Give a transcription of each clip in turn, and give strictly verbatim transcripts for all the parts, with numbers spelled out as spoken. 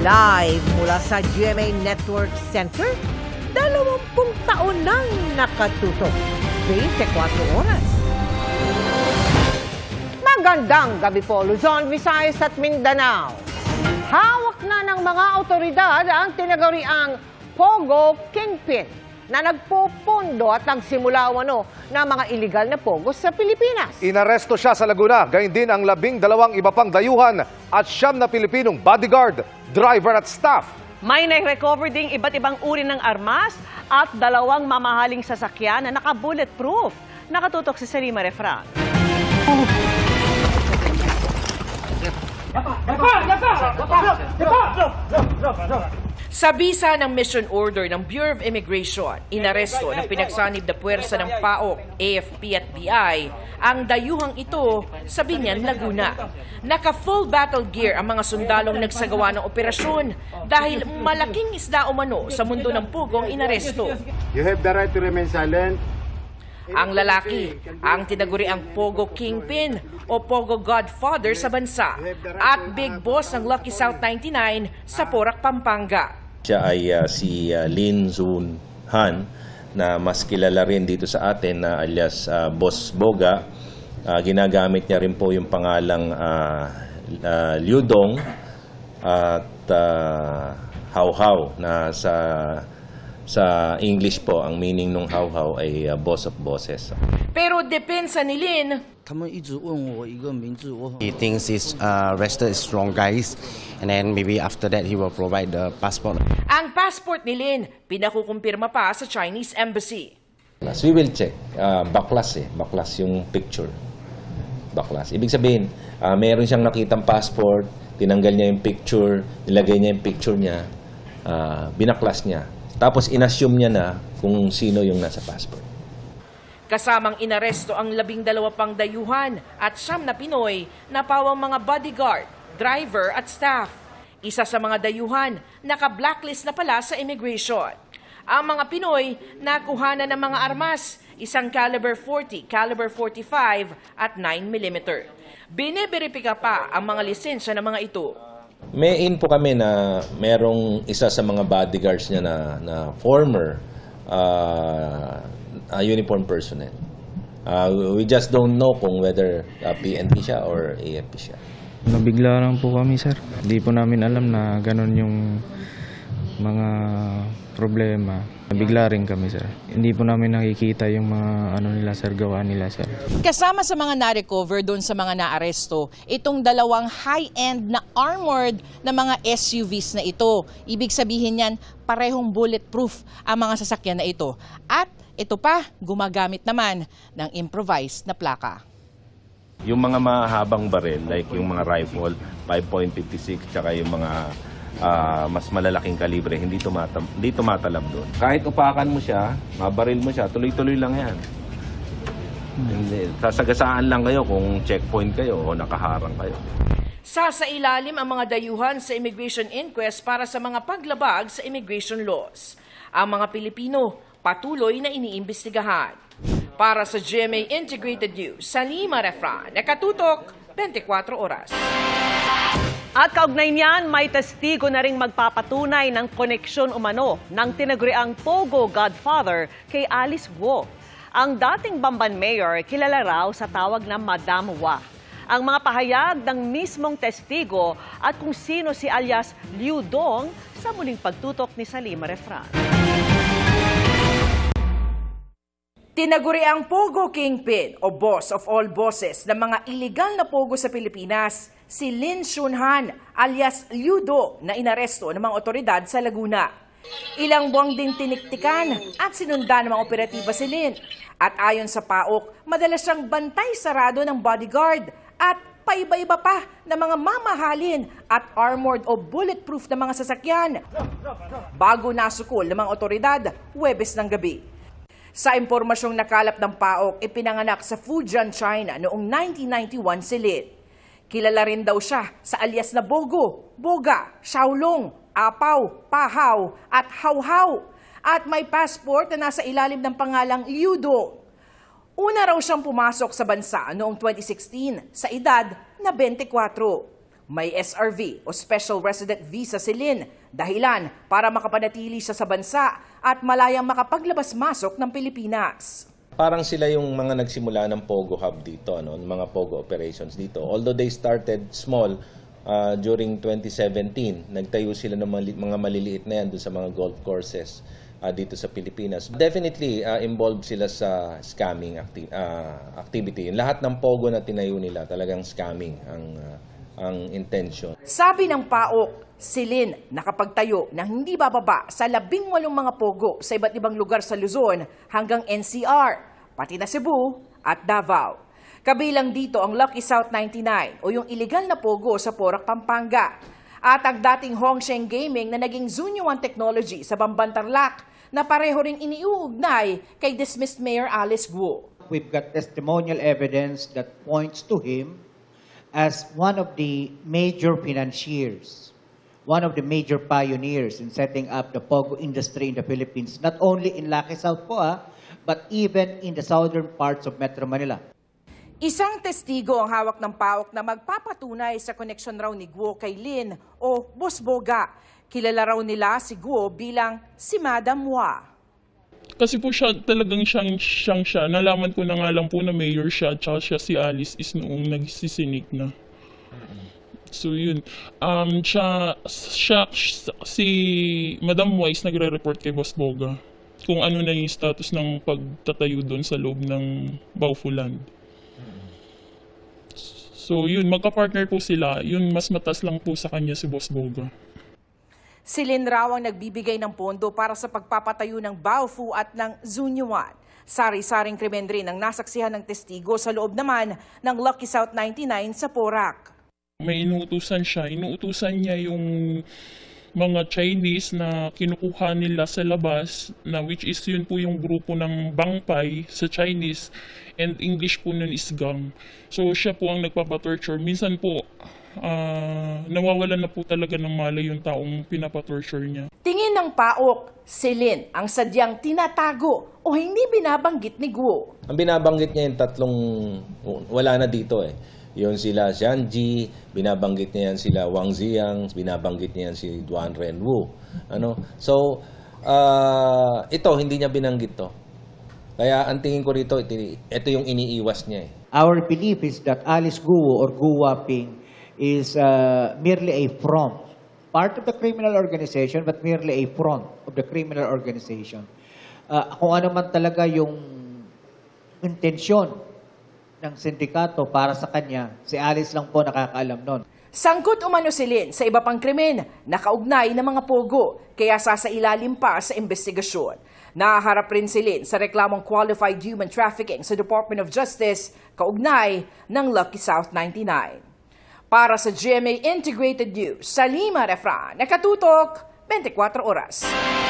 Live mula sa G M A Network Center, dalawampung taon nang nakatutok. twenty-four oras. Magandang gabi po, Luzon, Visayas at Mindanao. Hawak na ng mga otoridad ang tinaguriang Pogo Kingpin na nagpupundo at nagsimula wano ng mga iligal na pogos sa Pilipinas. Inaresto siya sa Laguna, gayon din ang labing dalawang iba pang dayuhan at siyam na Pilipinong bodyguard, driver at staff. May nai-recover ding iba't ibang uri ng armas at dalawang mamahaling sasakyan na naka-bulletproof. Nakatutok si Salima Refran. Sa bisa ng mission order ng Bureau of Immigration, inaresto ng pinagsanib na puwersa ng P A O K, A F P at B I ang dayuhang ito sa Biñan, Laguna. Naka-full battle gear ang mga sundalong nagsagawa ng operasyon dahil malaking isda umano sa mundo ng pugong inaresto. You have the right to remain silent. Ang lalaki, ang tinaguriang Pogo Kingpin o Pogo Godfather sa bansa at Big Boss ng Lucky South ninety-nine sa Porac, Pampanga. Siya ay uh, si uh, Lin Jun Han na mas kilala rin dito sa atin na uh, alias uh, Boss Boga. Uh, ginagamit niya rin po yung pangalang uh, uh, Liu Dong at uh, Hao Hao na sa Sa English po, ang meaning ng Hao-Hao ay uh, boss of bosses. Pero depensa ni Lin, he thinks his uh, arrested is strong guys, and then maybe after that he will provide the passport. Ang passport ni Lin, pinakukumpirma pa sa Chinese Embassy. We will check. Uh, baklas eh. Baklas yung picture. Baklas. Ibig sabihin, uh, meron siyang nakitang passport, tinanggal niya yung picture, nilagay niya yung picture niya, uh, binaklas niya. Tapos inassume niya na kung sino yung nasa passport. Kasamang inaresto ang labing dalawa pang dayuhan at siyam na Pinoy na pawang mga bodyguard, driver at staff. Isa sa mga dayuhan, naka-blacklist na pala sa immigration. Ang mga Pinoy, nakuhanan ng mga armas, isang caliber forty, caliber forty-five at nine millimeter. Biniberipika pa ang mga lisensya ng mga ito. May info kami na merong isa sa mga bodyguards niya na, na former uh, uh, uniform personnel. Uh, we just don't know kung whether uh, P N P siya or A F P siya. Nabigla lang po kami, sir. Hindi po namin alam na ganon yung mga problema. Nabigla rin kami, sir. Hindi po namin nakikita yung mga ano nila, sir, gawa nila, sir. Kasama sa mga na-recover doon sa mga naaresto, itong dalawang high-end na armored na mga S U Vs na ito. Ibig sabihin yan, parehong bulletproof ang mga sasakyan na ito. At ito pa, gumagamit naman ng improvised na plaka. Yung mga mahabang baril, like yung mga rifle, five point five six, tsaka yung mga uh, mas malalaking kalibre, hindi, tumatam, hindi tumatalab doon. Kahit upakan mo siya, mabaril mo siya, tuloy-tuloy lang yan. Hindi, sasagasaan lang kayo kung checkpoint kayo o nakaharang kayo. Sasailalim ang mga dayuhan sa immigration inquest para sa mga paglabag sa immigration laws. Ang mga Pilipino patuloy na iniimbestigahan. Para sa G M A Integrated News, Salima Refran, nakatutok, twenty-four oras. At kaugnay niyan, may testigo na ring magpapatunay ng koneksyon umano ng tinaguriang Pogo Godfather kay Alice Guo. Ang dating Bamban Mayor kilala raw sa tawag na Madam Wa. Ang mga pahayag ng mismong testigo at kung sino si alias Liu Dong sa muling pagtutok ni Salima Refran. Tinaguri ang Pogo Kingpin o boss of all bosses ng mga iligal na pogo sa Pilipinas, si Lin Jun Han alias Liu Dong na inaresto ng mga otoridad sa Laguna. Ilang buwang din tiniktikan at sinundan ng mga operatiba si Lin. At ayon sa P A O K, madalas siyang bantay sarado ng bodyguard at paiba-iba pa ng mga mamahalin at armored o bulletproof na mga sasakyan. Bago nasukol ng mga otoridad, Huwebes ng gabi. Sa impormasyong nakalap ng P A O K, ipinanganak sa Fujian, China noong nineteen ninety-one si Lin. Kilala rin daw siya sa alias na Bogo, Boga, Xiaolong, Apaw, Pahaw at Hao-Hao. At may passport na nasa ilalim ng pangalang Liu Dong. Una raw siyang pumasok sa bansa noong twenty sixteen sa edad na twenty-four. May S R V o Special Resident Visa si Lin, dahilan para makapanatili siya sa bansa at malayang makapaglabas-masok ng Pilipinas. Parang sila yung mga nagsimula ng Pogo Hub dito, ano, mga Pogo operations dito. Although they started small uh, during twenty seventeen, nagtayo sila ng mga, mga maliliit na yan doon sa mga golf courses uh, dito sa Pilipinas. Definitely uh, involved sila sa scamming acti- uh, activity. Lahat ng Pogo na tinayo nila talagang scamming ang uh, ang intention. Sabi ng PAOK, si Lin nakapagtayo ng hindi bababa sa labing walong mga pogo sa iba't ibang lugar sa Luzon hanggang N C R, pati na Cebu at Davao. Kabilang dito ang Lucky South ninety-nine o yung iligal na pogo sa Porac, Pampanga. At ang dating Hongsheng Gaming na naging Zunyuan Technology sa Bamban, Tarlac na pareho ring iniuugnay kay dismissed Mayor Alice Guo. We've got testimonial evidence that points to him as one of the major financiers, one of the major pioneers in setting up the Pogo industry in the Philippines, not only in Lucky South po, ah, but even in the southern parts of Metro Manila. Isang testigo ang hawak ng PAOK na magpapatunay sa koneksyon raw ni Guo kay Lin o Boss Boga. Kilala raw nila si Guo bilang si Madam Hua. Kasi po siya, talagang siyang, siyang siya. Nalaman ko na nga lang po na mayor siya, tsaka siya si Alice is noong nagsisinik na. So yun. Um, siya, siya, si Madam Wise nagre-report kay Boss Boga kung ano na yung status ng pagtatayo doon sa loob ng Baufuland. So yun, magka-partner po sila. Yun, mas matas lang po sa kanya si Boss Boga. Si Lin raw ang nagbibigay ng pondo para sa pagpapatayo ng Baofu at ng Zunyuan. Sari-saring krimen rin ang nasaksihan ng testigo sa loob naman ng Lucky South ninety-nine sa Porac. May inuutusan siya. Inuutusan niya yung mga Chinese na kinukuha nila sa labas, na which is yun po yung grupo ng Bangpai sa Chinese, and English po nun is gang. So siya po ang nagpapatorture. Minsan po, Uh, nawawalan na po talaga ng malay yung taong pinapatorture niya. Tingin ng PAOK, si Lin ang sadyang tinatago o hindi binabanggit ni Guo. Ang binabanggit niya yung tatlong, wala na dito eh. Yun sila Xianji, binabanggit niya yan sila Wang Ziyang, binabanggit niya yan si Duan Renwu. Ano? So, uh, ito, hindi niya binanggit to. Kaya ang tingin ko rito, ito, ito yung iniiwas niya eh. Our belief is that Alice Guo or Guo Ping is uh, merely a front, part of the criminal organization, but merely a front of the criminal organization. Uh, kung ano man talaga yung intensyon ng sindikato para sa kanya, si Alice lang po nakakaalam nun. Sangkot umano si Lin sa iba pang krimen na kaugnay ng mga pogo, kaya sasailalim pa sa investigasyon. Nahaharap rin si Lin sa reklamong qualified human trafficking sa Department of Justice kaugnay ng Lucky South ninety-nine. Para sa G M A Integrated News, Salima Refran, nakatutok, twenty-four oras.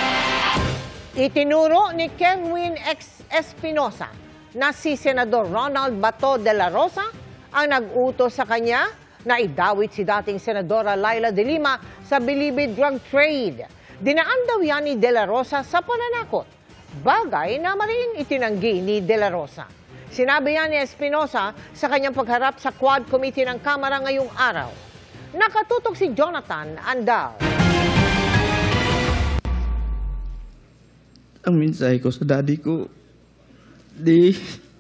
Itinuro ni Kenwin X. Espinosa na si Senador Ronald Bato de la Rosa ang nag-utos sa kanya na idawit si dating Senadora Laila de Lima sa bilibid drug trade. Dinaan daw yan ni de la Rosa sa pananakot, bagay na maring itinanggi ni de la Rosa. Sinabi yan ni Espinosa sa kanyang pagharap sa Quad Committee ng Kamara ngayong araw. Nakatutok si Jonathan Andal. Ang mensahe ko sa daddy ko, di,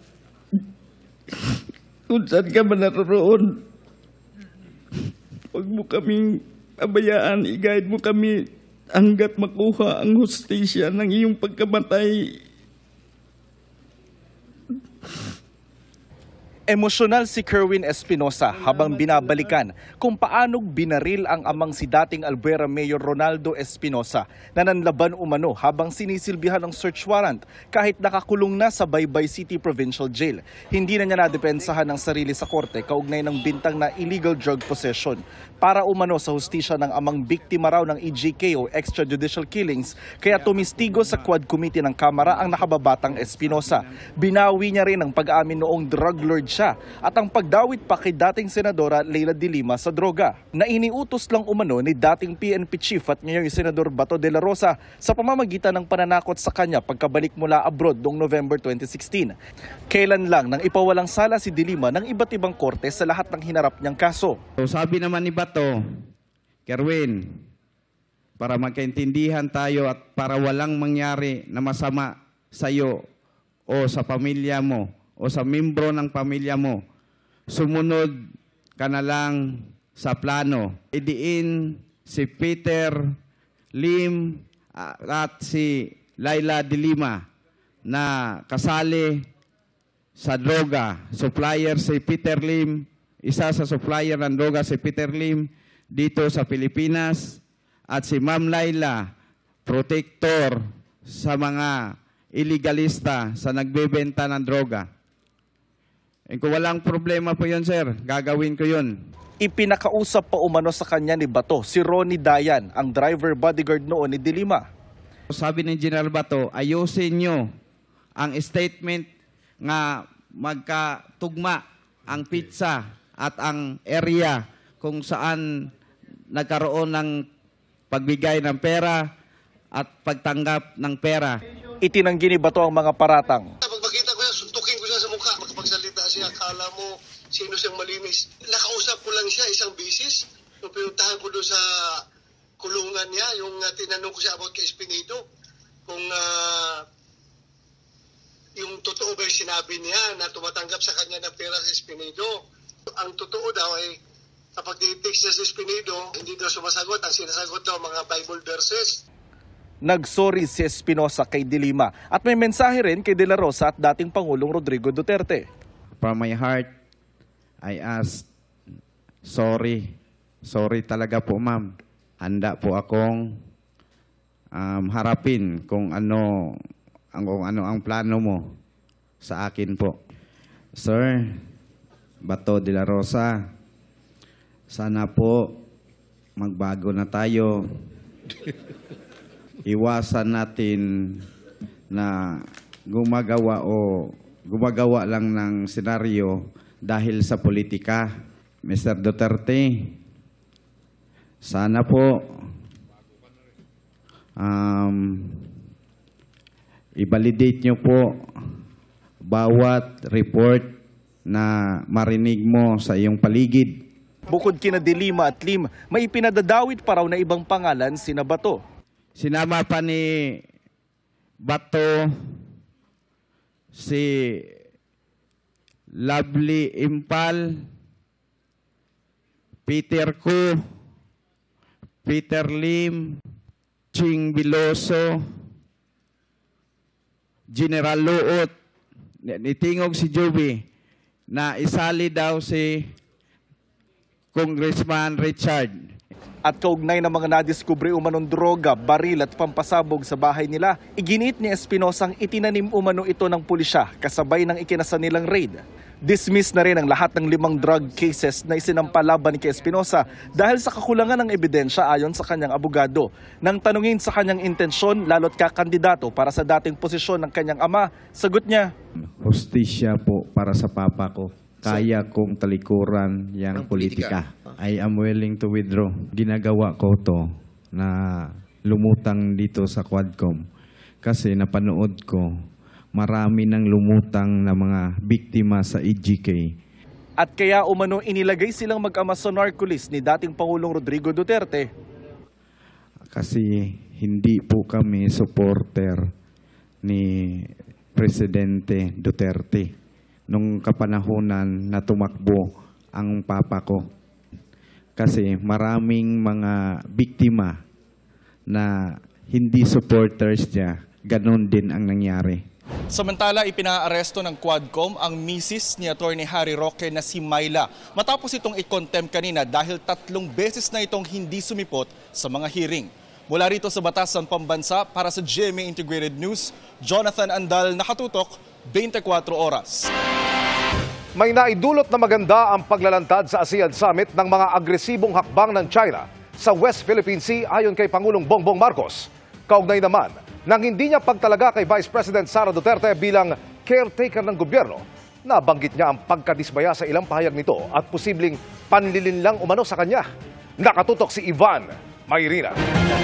kung saan ka man naroon, huwag mo kaming pabayaan, i-guide mo kami hanggat makuha ang hustisya ng iyong pagkamatay. Emosyonal si Kerwin Espinosa habang binabalikan kung paanong binaril ang amang si dating Albuera Mayor Ronaldo Espinosa na nanlaban umano habang sinisilbihan ng search warrant kahit nakakulong na sa Baybay City Provincial Jail. Hindi na niya nadepensahan ng sarili sa korte kaugnay ng bintang na illegal drug possession para umano sa hustisya ng amang biktima raw ng E J K o extrajudicial killings, kaya tumistigo sa Quad Committee ng Kamara ang nakababatang Espinosa. Binawi niya rin ang pag-amin noong drug lord konsensya at ang pagdawit pa kay dating Senadora Leila de Lima sa droga na iniutos lang umano ni dating P N P Chief at ngayong Senador Bato de la Rosa sa pamamagitan ng pananakot sa kanya pagkabalik mula abroad noong November twenty sixteen. Kailan lang nang ipawalang sala si de Lima ng iba't ibang korte sa lahat ng hinarap niyang kaso. So, sabi naman ni Bato, Kerwin, para magkaintindihan tayo at para walang mangyari na masama sa iyo o sa pamilya mo o sa membro ng pamilya mo, sumunod ka na lang sa plano. Idiin si Peter Lim at si Leila de Lima na kasali sa droga. Supplier si Peter Lim, isa sa supplier ng droga si Peter Lim dito sa Pilipinas, at si Ma'am Leila, protector sa mga illegalista sa nagbebenta ng droga. E kung walang problema po yun, sir, gagawin ko yun. Ipinakausap pa umano sa kanya ni Bato si Ronnie Dayan, ang driver bodyguard noon ni de Lima. Sabi ni General Bato, ayusin nyo ang statement nga magkatugma ang pizza at ang area kung saan nagkaroon ng pagbigay ng pera at pagtanggap ng pera. Itinanggi ni Bato ang mga paratang. Pag makita ko yan, suntukin ko siya sa mukha. Makapagsalita siya, akala mo sino siyang malinis. Nakausap ko lang siya isang bisis. Nung pinuntahan ko doon sa kulungan niya, yung uh, tinanong ko siya about kay Espinido, kung uh, yung totoo ba yung sinabi niya na tumatanggap sa kanya ng pera sa Espinido. Ang totoo daw ay kapag titext niya sa Espinido, hindi daw sumasagot. Ang sinasagot daw mga Bible verses. Nagsorry si Espinosa kay de Lima at may mensahe rin kay De La Rosa at dating Pangulong Rodrigo Duterte. From my heart, I ask, sorry. Sorry talaga po, ma'am. Handa po akong um, harapin kung ano, ang, kung ano ang plano mo sa akin po. Sir, Bato de la Rosa, sana po magbago na tayo. Iwasan natin na gumagawa o gumagawa lang ng senaryo dahil sa politika. Mister Duterte, sana po um, i-validate nyo po bawat report na marinig mo sa iyong paligid. Bukod kina de Lima at Lim, may ipinadadawit pa raw na ibang pangalan sina Bato. Sinama pa ni Bato si Lovely Impal, Peter Ko, Peter Lim, Ching Biloso, General Luot, nitingog si Joby na isali daw si Congressman Richard. At kaugnay ng mga nadiskubre umanong droga, baril at pampasabog sa bahay nila, iginit ni Espinosa ang itinanim umano ito ng pulisya kasabay ng ikinasa nilang raid. Dismiss na rin ang lahat ng limang drug cases na isinampalaban kay Espinosa dahil sa kakulangan ng ebidensya ayon sa kanyang abogado. Nang tanungin sa kanyang intensyon, lalo't kakandidato para sa dating posisyon ng kanyang ama, sagot niya, hustisya po para sa papa ko. Kaya kong talikuran yang politika. I am willing to withdraw. Ginagawa ko to na lumutang dito sa Quadcom kasi napanood ko marami nang lumutang na mga biktima sa E G K. At kaya umano inilagay silang mag-ama sa narco-list ni dating Pangulong Rodrigo Duterte. Kasi hindi po kami supporter ni Presidente Duterte nung kapanahunan na tumakbo ang papa ko. Kasi maraming mga biktima na hindi supporters niya, ganun din ang nangyari. Samantala, ipinaaresto ng Quadcom ang misis ni Attorney Harry Roque na si Myla matapos itong i-contempt kanina dahil tatlong beses na itong hindi sumipot sa mga hearing. Mula rito sa Batasan Pambansa, para sa G M A Integrated News, Jonathan Andal, nakatutok, twenty-four oras. May naidulot na maganda ang paglalantad sa ASEAN Summit ng mga agresibong hakbang ng China sa West Philippine Sea ayon kay Pangulong Bongbong Marcos. Kaugnay naman nang hindi niya pagtalaga kay Vice President Sara Duterte bilang caretaker ng gobyerno, Nabanggit niya ang pagkadismaya sa ilang pahayag nito at posibleng panlilinlang umano sa kanya. Nakatutok si Ivan Mayrina.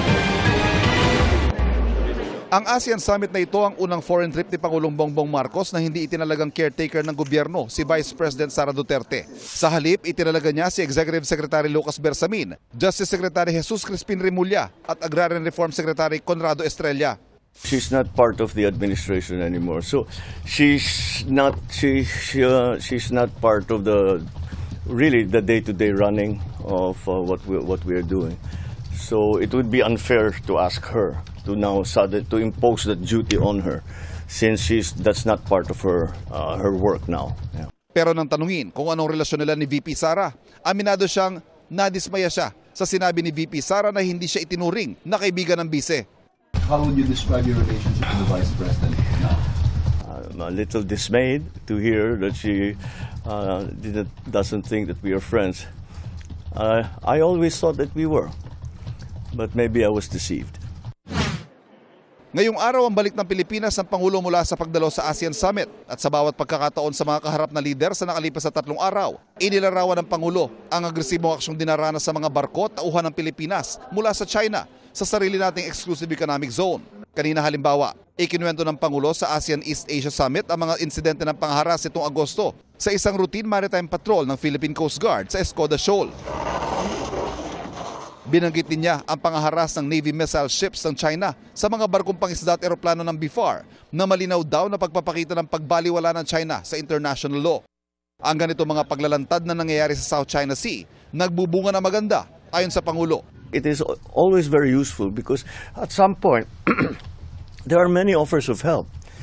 Ang ASEAN Summit na ito ang unang foreign trip ni Pangulong Bongbong Marcos na hindi itinalagang caretaker ng gobyerno, si Vice President Sara Duterte. Sa halip, itinalaga niya si Executive Secretary Lucas Bersamin, Justice Secretary Jesus Crispin Remulla at Agrarian Reform Secretary Conrado Estrella. She's not part of the administration anymore, so she's not she, she uh, she's not part of the really the day-to-day running of uh, what we what we are doing. So it would be unfair to ask her to now sudden to impose that duty on her, since she's that's not part of her uh, her work now. Yeah. Pero nang tanungin kung anong relasyon nila ni V P Sara, aminado siyang nadismaya siya sa sinabi ni V P Sara na hindi siya itinuring na kaibigan ng bise. How would you describe your relationship with the Vice President now? I'm a little dismayed to hear that she uh, didn't, doesn't think that we are friends. Uh, I always thought that we were, but maybe I was deceived. Ngayong araw ang balik ng Pilipinas ng Pangulo mula sa pagdalo sa ASEAN Summit at sa bawat pagkakataon sa mga kaharap na lider sa nakalipas na tatlong araw, inilarawan ng Pangulo ang agresibong aksyong dinaranas sa mga barko at tauhan ng Pilipinas mula sa China sa sarili nating exclusive economic zone. Kanina halimbawa, ikinuwento ng Pangulo sa ASEAN East Asia Summit ang mga insidente ng pangharas itong Agosto sa isang routine maritime patrol ng Philippine Coast Guard sa Escoda Shoal. Binanggit din niya ang pangaharas ng Navy missile ships ng China sa mga barkong pangisda at eroplano ng B F A R na malinaw daw na pagpapakita ng pagbaliwala ng China sa international law. Ang ganito mga paglalantad na nangyayari sa South China Sea, nagbubunga na maganda ayon sa Pangulo. It is always very useful because at some point there are many offers of help.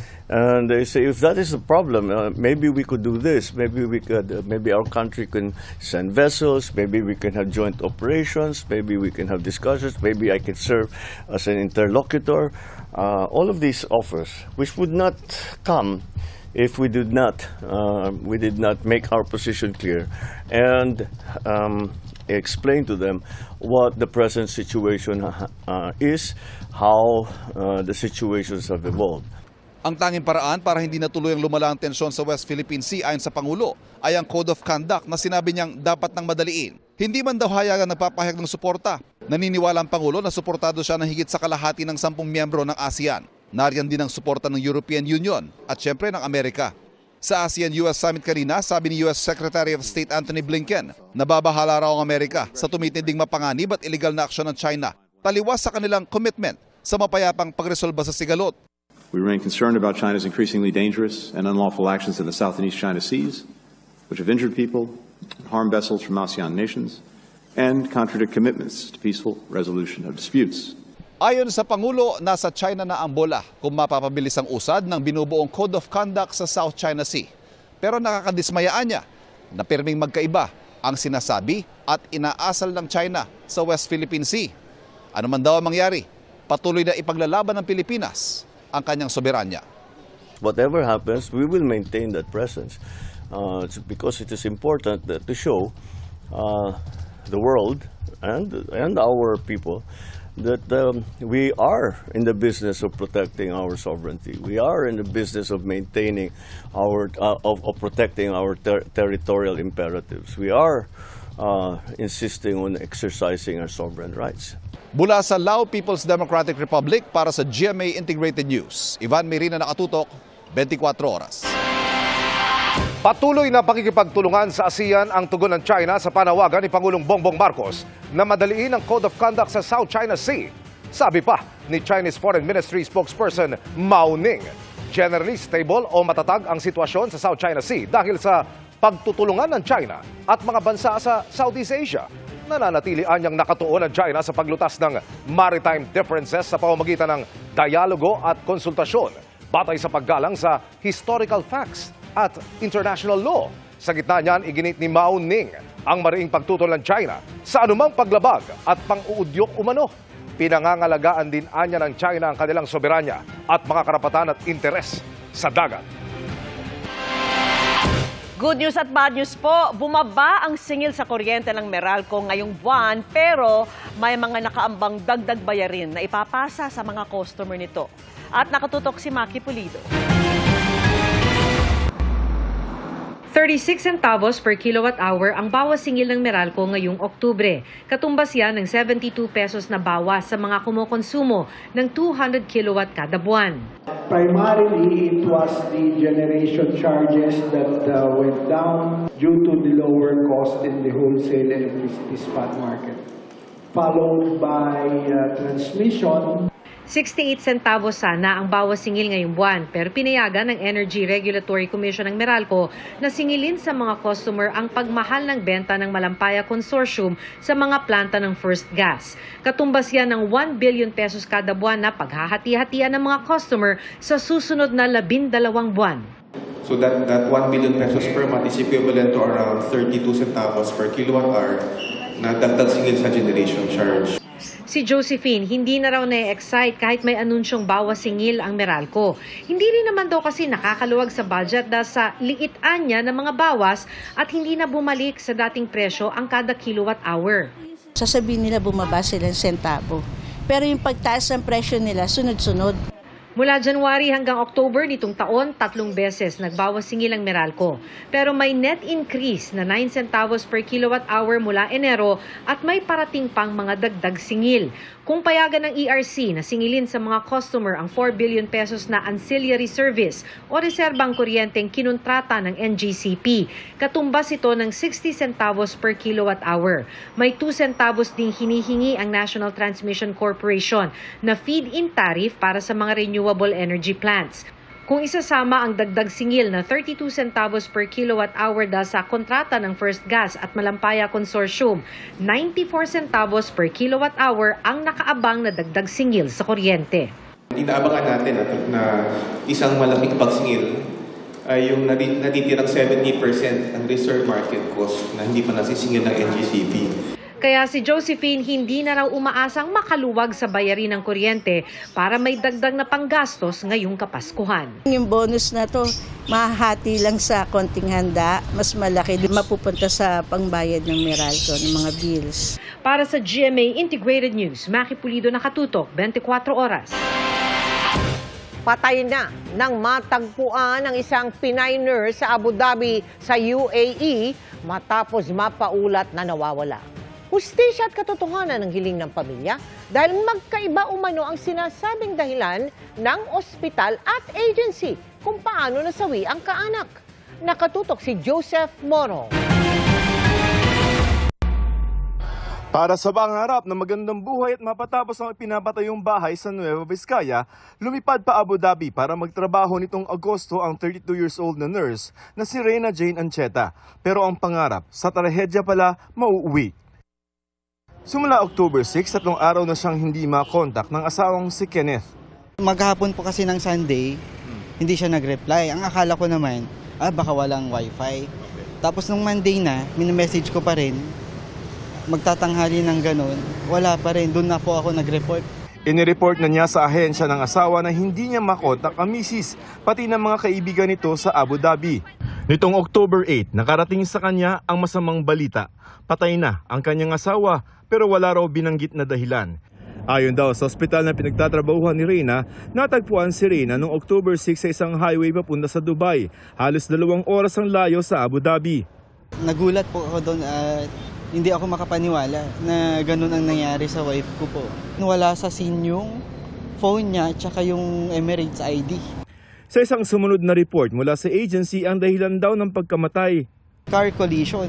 And they say, if that is the problem, uh, maybe we could do this. Maybe we could. Uh, maybe our country can send vessels. Maybe we can have joint operations. Maybe we can have discussions. Maybe I can serve as an interlocutor. Uh, all of these offers, which would not come if we did not uh, we did not make our position clear and um, explain to them what the present situation uh, is, how uh, the situations have evolved. Ang tanging paraan para hindi na tuloy ang lumala ang tensyon sa West Philippine Sea ayon sa Pangulo ay ang Code of Conduct na sinabi niyang dapat nang madaliin. Hindi man daw hayagan nagpapahayag ng suporta. Naniniwala ang Pangulo na suportado siya ng higit sa kalahati ng sampung miyembro ng ASEAN. Nariyan din ang suporta ng European Union at syempre ng Amerika. Sa ASEAN-U S Summit kanina, sabi ni U S Secretary of State Antony Blinken, nababahala raw ang Amerika sa tumitinding mapanganib at illegal na aksyon ng China, taliwas sa kanilang commitment sa mapayapang pagresolba sa sigalot. We remain concerned about China's increasingly dangerous and unlawful actions in the South and East China Seas, which have injured people, harmed vessels from ASEAN nations, and contradict commitments to peaceful resolution of disputes. Ayon sa Pangulo, nasa China na ang bola kung mapapabilis ang usad ng binubuong Code of Conduct sa South China Sea. Pero nakakadismayaan niya na pirming magkaiba ang sinasabi at inaasal ng China sa West Philippine Sea. Ano man daw ang mangyari, patuloy na ipaglalaban ng Pilipinas ang kanyang soberanya. Whatever happens, we will maintain that presence uh, because it is important that to show uh, the world and and our people that um, we are in the business of protecting our sovereignty. We are in the business of maintaining our uh, of, of protecting our ter territorial imperatives. We are uh, insisting on exercising our sovereign rights. Mula sa Lao People's Democratic Republic para sa G M A Integrated News, Ivan Mayrina, nakatutok, twenty-four oras. Patuloy na pakikipagtulungan sa ASEAN ang tugon ng China sa panawagan ni Pangulong Bongbong Marcos na madaliin ang Code of Conduct sa South China Sea. Sabi pa ni Chinese Foreign Ministry spokesperson Mao Ning, generally stable o matatag ang sitwasyon sa South China Sea dahil sa pagtutulungan ng China at mga bansa sa Southeast Asia. Nananatili anyang nakatuon ang China sa paglutas ng maritime differences sa pamamagitan ng dialogo at konsultasyon batay sa paggalang sa historical facts at international law. Sa gitna niyan, iginit ni Mao Ning ang mariing pagtutol ng China sa anumang paglabag at pang-uudyok umano. Pinangangalagaan din anya ng China ang kanilang soberanya at mga karapatan at interes sa dagat. Good news at bad news po, bumaba ang singil sa kuryente ng Meralco ngayong buwan pero may mga nakaambang dagdag bayarin na ipapasa sa mga customer nito. At nakatutok si Maki Pulido. thirty-six centavos per kilowatt hour ang bawas singil ng Meralco ngayong Oktubre. Katumbas yan ng seventy-two pesos na bawas sa mga kumukonsumo ng two hundred kilowatt kada buwan. Primarily, it was the generation charges that uh, went down due to the lower cost in the wholesale electricity spot market, followed by uh, transmission. sixty-eight centavos sana ang bawas singil ngayong buwan, pero pinayagan ng Energy Regulatory Commission ng Meralco na singilin sa mga customer ang pagmahal ng benta ng Malampaya Consortium sa mga planta ng First Gas. Katumbas yan ng one billion pesos kada buwan na paghahati-hatian ng mga customer sa susunod na labindalawang buwan. So that, that one billion pesos per month is equivalent to around thirty-two centavos per kilowatt hour na dagdag singil sa generation charge. Si Josephine, hindi na raw na-excite kahit may anunsyong bawas singil ang Meralco. Hindi rin naman daw kasi nakakaluwag sa budget dahil sa liitan niya ng mga bawas at hindi na bumalik sa dating presyo ang kada kilowatt hour. Sasabihin nila bumaba sila ng sentabo. Pero yung pagtaas ng presyo nila, sunod-sunod. Mula January hanggang October nitong taon, tatlong beses nagbawas singil ang Meralco. Pero may net increase na nine centavos per kilowatt hour mula Enero at may parating pang mga dagdag singil. Kung payagan ng E R C na singilin sa mga customer ang four billion pesos na ancillary service o reserbang kuryenteng kinontrata ng N G C P, katumbas ito ng sixty centavos per kilowatt hour. May two centavos ding hinihingi ang National Transmission Corporation na feed-in tariff para sa mga renewable energy plants. Kung isasama ang dagdag singil na thirty-two centavos per kilowatt hour dahil sa kontrata ng First Gas at Malampaya Consortium, ninety-four centavos per kilowatt hour ang nakaabang na dagdag singil sa kuryente. Inaabangan natin at na isang malaking pagsingil ay yung natitirang seventy percent ang reserve market cost na hindi pa nasisingil ng N G C P. Kaya si Josephine hindi na raw umaasang makaluwag sa bayarin ng kuryente para may dagdag na panggastos ngayong Kapaskuhan. Yung bonus na to, mahati lang sa konting handa, mas malaki din mapupunta sa pangbayad ng Meralco ng mga bills. Para sa G M A Integrated News, Maki Pulido, nakatutok, twenty-four oras. Patay na nang matagpuan ang isang Pinay nurse sa Abu Dhabi sa U A E matapos mapaulat na nawawala. Hustisya at katotohanan ng hiling ng pamilya dahil magkaiba umano ang sinasabing dahilan ng ospital at agency kung paano nasawi ang kaanak. Nakatutok si Joseph Moro. Para sa pangarap na magandang buhay at mapatapos ang ipinapatayong bahay sa Nueva Vizcaya, lumipad pa Abu Dhabi para magtrabaho nitong Agosto ang thirty-two years old na nurse na si Reyna Jane Ancheta. Pero ang pangarap, sa trahedya pala, mauuwi. Simula October six, tatlong araw na siyang hindi makontak ng asawang si Kenneth. Maghapon po kasi ng Sunday, hindi siya nag-reply. Ang akala ko naman, ah baka walang wifi. Tapos nung Monday na, minimessage ko pa rin, magtatanghali ng ganun, wala pa rin. Doon na po ako nag-report. Inireport na niya sa ahensya ng asawa na hindi niya makontak ang misis, pati ng mga kaibigan nito sa Abu Dhabi. Nitong October eight, nakarating sa kanya ang masamang balita. Patay na ang kanyang asawa pero wala raw binanggit na dahilan. Ayon daw sa ospital na pinagtatrabahuhan ni Reyna, natagpuan si Reyna noong October six sa isang highway papunta sa Dubai. Halos dalawang oras ang layo sa Abu Dhabi. Nagulat po ako doon at hindi ako makapaniwala na ganun ang nangyari sa wife ko po. Wala sa scene yung phone niya at saka yung Emirates I D. Sa isang sumunod na report mula sa agency, ang dahilan daw ng pagkamatay. Car collision.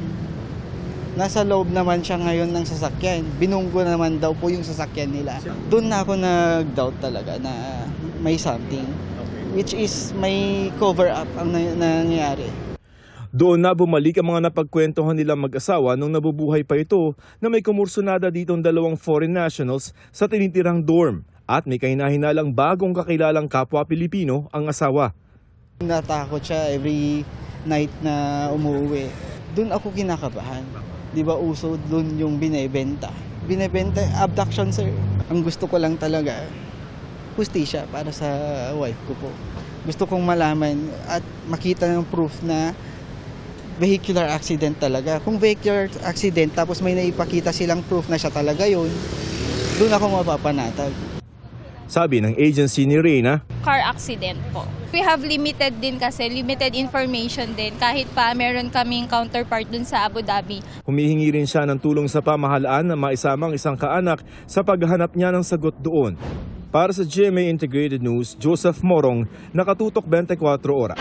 Nasa loob naman siya ngayon ng sasakyan. Binunggo naman daw po yung sasakyan nila. Doon na ako nag-doubt talaga na may something. Which is may cover-up ang nangyayari. Doon na bumalik ang mga napagkwentuhan nilang mag-asawa nung nabubuhay pa ito na may kumursunada ditong dalawang foreign nationals sa tinitirang dorm at may kahinahinalang bagong kakilalang kapwa Pilipino ang asawa. Natakot siya every night na umuwi. Doon ako kinakabahan. Di ba uso doon yung binebenta? Binebenta, abduction sir. Ang gusto ko lang talaga, hustisya para sa wife ko po. Gusto kong malaman at makita ng proof na vehicular accident talaga. Kung vehicular accident tapos may naipakita silang proof na siya talaga yun, doon ako mapapanatag. Sabi ng agency ni Reyna, car accident po. We have limited din kasi, limited information din kahit pa meron kaming counterpart dun sa Abu Dhabi. humihingi rin siya ng tulong sa pamahalaan na maisamang isang kaanak sa paghahanap niya ng sagot doon. Para sa G M A Integrated News, Joseph Morong, nakatutok twenty-four oras.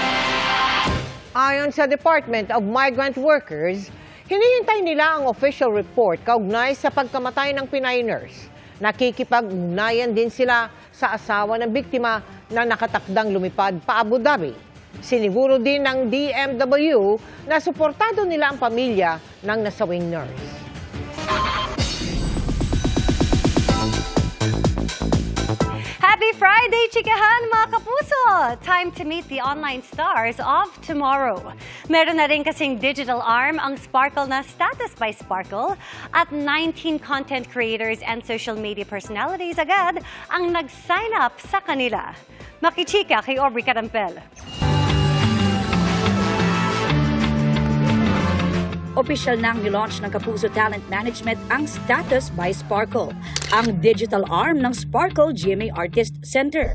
Ayon sa Department of Migrant Workers, hinihintay nila ang official report kaugnay sa pagkamatay ng Pinay nurse. Nakikipag-ugnayan din sila sa asawa ng biktima na nakatakdang lumipad pa Abu Dhabi. Siniguro din ng D M W na suportado nila ang pamilya ng nasawing nurse. Happy Friday, chikahan mga kapuso! Time to meet the online stars of tomorrow. Meron na rin kasing digital arm ang Sparkle na Status by Sparkle at nineteen content creators and social media personalities agad ang nag-sign up sa kanila. Makichika kay Aubrey Carampel. Opisyal nang nilaunch ng Kapuso Talent Management ang Status by Sparkle, ang digital arm ng Sparkle G M A Artist Center.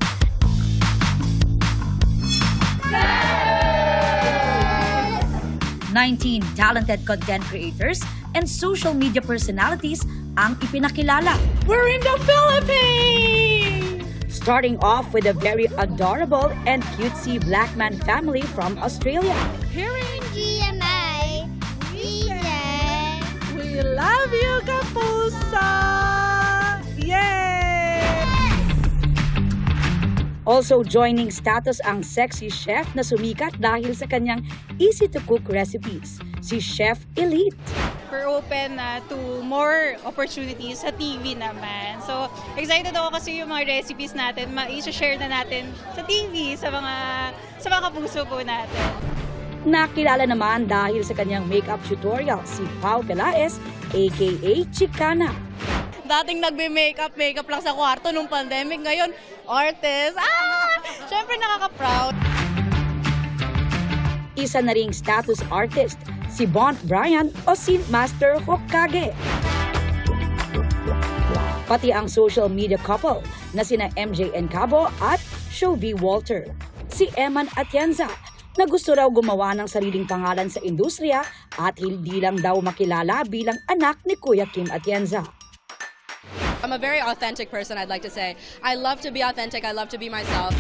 nineteen talented content creators and social media personalities ang ipinakilala. We're in the Philippines! Starting off with a very adorable and cutesy black man family from Australia. Here in G M A, we love you, Kapuso! Yay! Also joining Status ang sexy chef na sumikat dahil sa kanyang easy-to-cook recipes, si Chef Elite. We're open uh, to more opportunities sa T V naman. So, excited ako kasi yung mga recipes natin, ma-share na natin sa T V, sa mga, sa mga kapuso po natin. Nakilala naman dahil sa kanyang makeup tutorial si Pao Pelaez, aka Chicana. Dating nagbe-makeup, makeup lang sa kwarto nung pandemic. Ngayon, artist. Ah! Siyempre nakaka-proud. Isa na ring status artist, si Bont Brian o si Master Hokage. Pati ang social media couple na sina M J Encabo at Shovie Walter. Si Eman Atienza, na gusto raw gumawa ng sariling pangalan sa industriya at hindi lang daw makilala bilang anak ni Kuya Kim Atienza. I'm a very authentic person, I'd like to say. I love to be authentic, I love to be myself.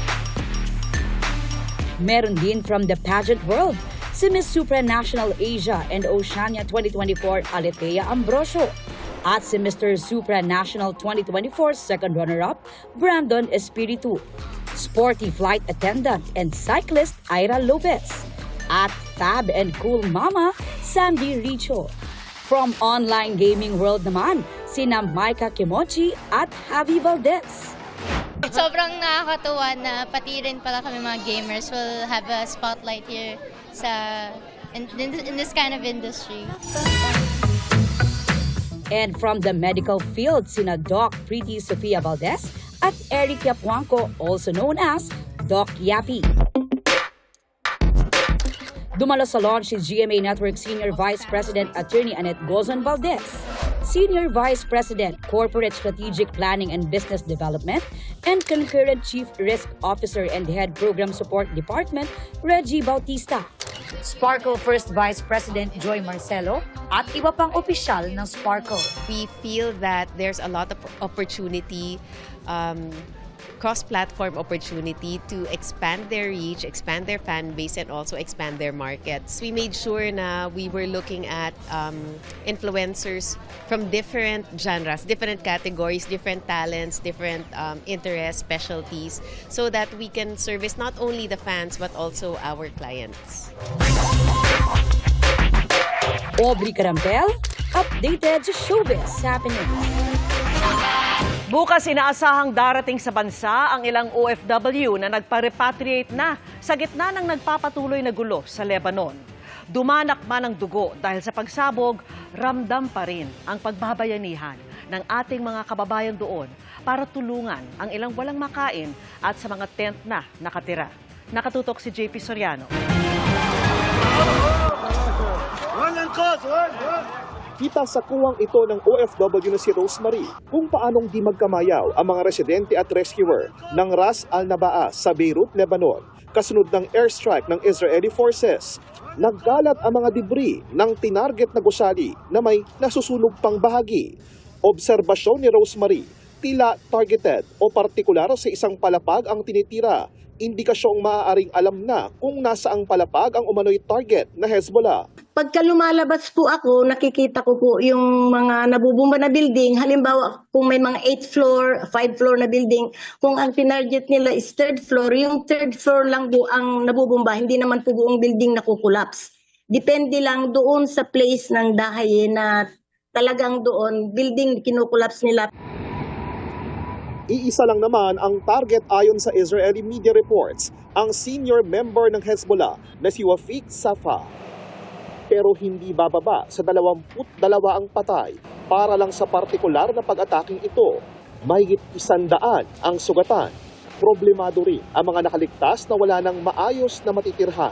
Meron din from the pageant world, si Miss Supranational Asia and Oceania twenty twenty-four Aletea Ambrosio at si Mister Supranational twenty twenty-four second runner-up Brandon Espiritu. Sporty flight attendant and cyclist Ira Lopez, at fab and cool mama Sandy Richo. From online gaming world naman, sina Maika Kimochi at Javi Valdez. Sobrang nakakatuwa na pati rin pala kami mga gamers will have a spotlight here sa in, in this kind of industry. And from the medical field, sina Doc Pretty Sofia Valdez at Eric Yapuanco, also known as Doc Yapi. Dumalo sa launch si G M A Network Senior Vice President Attorney Annette Gozon Valdez, Senior Vice President, Corporate Strategic Planning and Business Development, and Concurrent Chief Risk Officer and Head Program Support Department, Reggie Bautista. Sparkle First Vice President Joy Marcelo at iba pang opisyal ng Sparkle. We feel that there's a lot of opportunity, um, cross-platform opportunity to expand their reach, expand their fan base, and also expand their markets. We made sure na we were looking at um, influencers from different genres, different categories, different talents, different um, interests, specialties, so that we can service not only the fans but also our clients. Aubrey Carampel, updated sa showbiz happenings. Bukas inaasahang darating sa bansa ang ilang O F W na nagpa-repatriate na sa gitna ng nagpapatuloy na gulo sa Lebanon. Dumanak man ang dugo dahil sa pagsabog, ramdam pa rin ang pagbabayanihan ng ating mga kababayan doon para tulungan ang ilang walang makain at sa mga tent na nakatira. Nakatutok si J P Soriano. Ipinakita sa kuwang ito ng O F W na si Rosemary kung paanong di magkamayaw ang mga residente at rescuer ng Ras Al-Nabaa sa Beirut, Lebanon, kasunod ng airstrike ng Israeli forces. Nagkalat ang mga debris ng tinarget na gusali na may nasusunog pang bahagi. Obserbasyon ni Rosemary, tila targeted o partikular sa isang palapag ang tinitira. Indikasyong maaaring alam na kung nasaang palapag ang umano'y target na Hezbollah. Pagka lumalabas po ako, nakikita ko po yung mga nabubumba na building. Halimbawa, kung may mga eighth floor, five floor na building, kung ang tinarget nila is third floor, yung third floor lang po ang nabubumba, hindi naman po buong building na kukulaps. Depende lang doon sa place ng dahay na talagang doon, building kinukulaps nila. Iisa lang naman ang target ayon sa Israeli media reports, ang senior member ng Hezbollah na si Wafik Safa. Pero hindi bababa sa dalawampu't dalawa ang patay para lang sa partikular na pag-ataking ito. Mahigit isandaan ang sugatan. Problemado rin ang mga nakaligtas na wala nang maayos na matitirhan.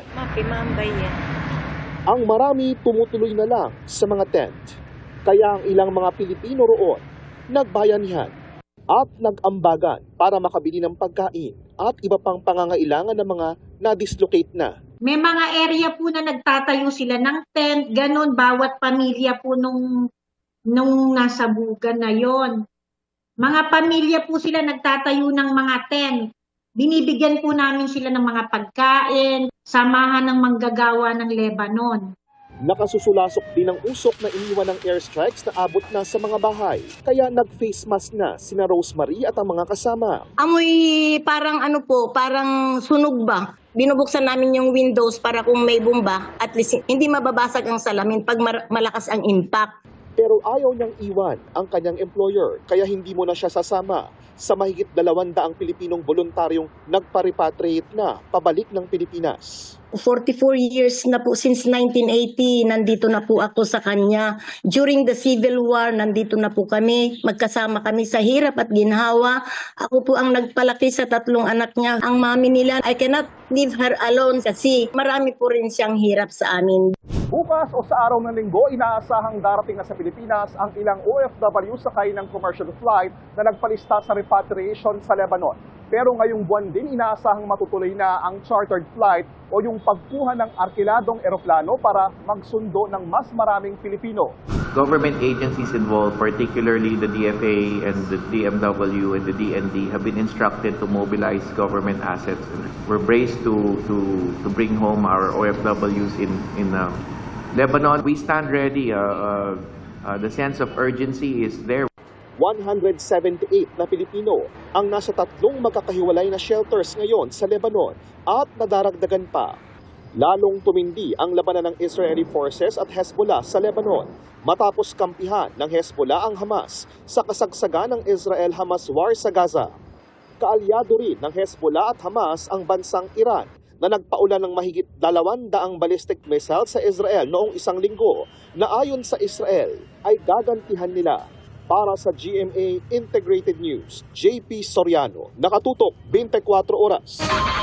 Ang marami tumutuloy na lang sa mga tent. Kaya ang ilang mga Pilipino roon nagbayanihan at nag-ambagan para makabili ng pagkain at iba pang pangangailangan ng mga na-dislocate na. May mga area po na nagtatayo sila ng tent, ganun, bawat pamilya po nung, nung nasa bugan na yon. Mga pamilya po sila nagtatayo ng mga tent. Binibigyan po namin sila ng mga pagkain, samahan ng manggagawa ng Lebanon. Nakasusulasok din ang usok na iniwan ng airstrikes na abot na sa mga bahay. Kaya nag-face mask na sina Rosemary at ang mga kasama. Amoy parang ano po, parang sunog ba? Binubuksan namin yung windows para kung may bomba, at least hindi mababasag ang salamin pag malakas ang impact. Pero ayaw niyang iwan ang kanyang employer, kaya hindi mo na siya sasama sa mahigit dalawang daang Pilipinong voluntaryong nagpa-repatriate na pabalik ng Pilipinas. forty-four years na po, since nineteen eighty, nandito na po ako sa kanya. During the Civil War, nandito na po kami. Magkasama kami sa hirap at ginhawa. Ako po ang nagpalaki sa tatlong anak niya. Ang mami nila, I cannot leave her alone kasi marami po rin siyang hirap sa amin. Bukas o sa araw ng linggo, inaasahang darating na sa Pilipinas ang ilang O F W sakay ng commercial flight na nagpalista sa repatriation sa Lebanon. Pero ngayong buwan din, inaasahang matutuloy na ang chartered flight o yung pagkuha ng arkiladong eroplano para magsundo ng mas maraming Pilipino. Government agencies involved, particularly the D F A and the D M W and the D N D, have been instructed to mobilize government assets. We're braced to to to bring home our O F Ws in in uh, Lebanon. We stand ready. Uh, uh, uh, the sense of urgency is there. one hundred seventy-eight na Pilipino ang nasa tatlong magkakahiwalay na shelters ngayon sa Lebanon at nadaragdagan pa. Lalong tumindi ang labanan ng Israeli forces at Hezbollah sa Lebanon matapos kampihan ng Hezbollah ang Hamas sa kasagsagan ng Israel-Hamas war sa Gaza. Kaalyado rin ng Hezbollah at Hamas ang bansang Iran na nagpaulan ng mahigit dalawang daang ballistic missile sa Israel noong isang linggo na ayon sa Israel ay gagantihan nila. Para sa G M A Integrated News, J P Soriano, nakatutok twenty-four oras.